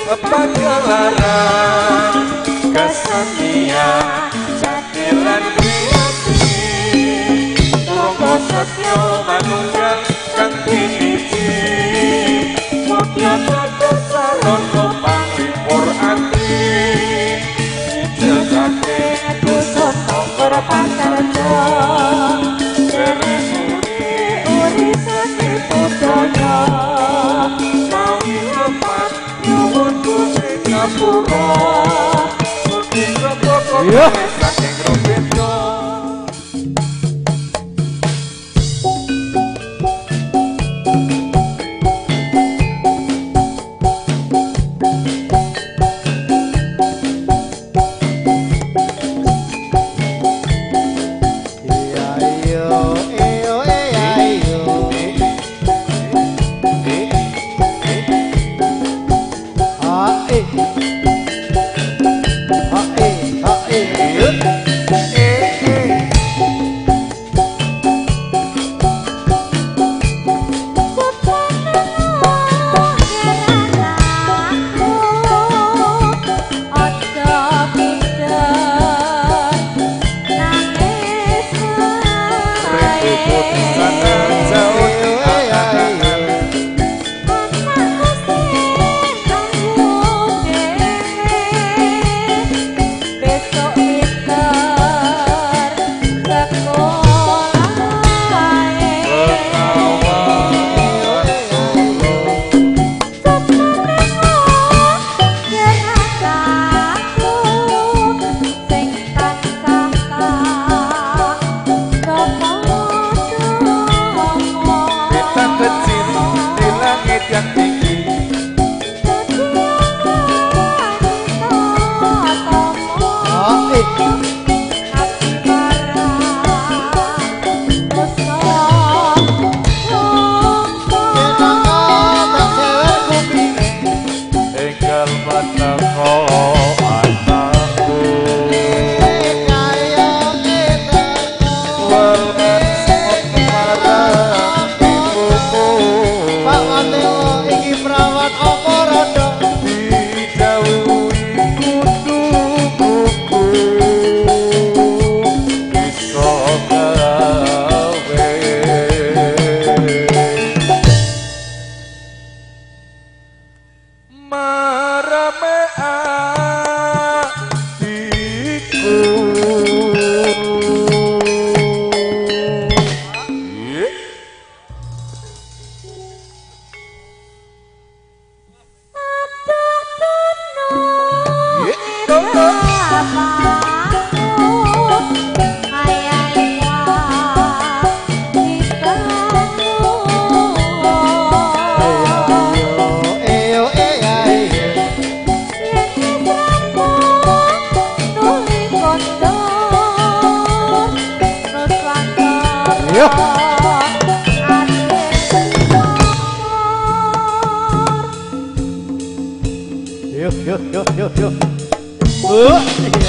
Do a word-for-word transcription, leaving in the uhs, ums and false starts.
pagelaran kesenian jatilan kreasi monggo setyo manunggal kanthi siji mutya dados sarana panglipur ati jagate dusun monggo pancarjo seremuni uri sate budaya sawi lepas nyuwun Gusti Ngapura mugi kok saking robedo Yuk, yuk, yuk, yuk, yuk. Uh.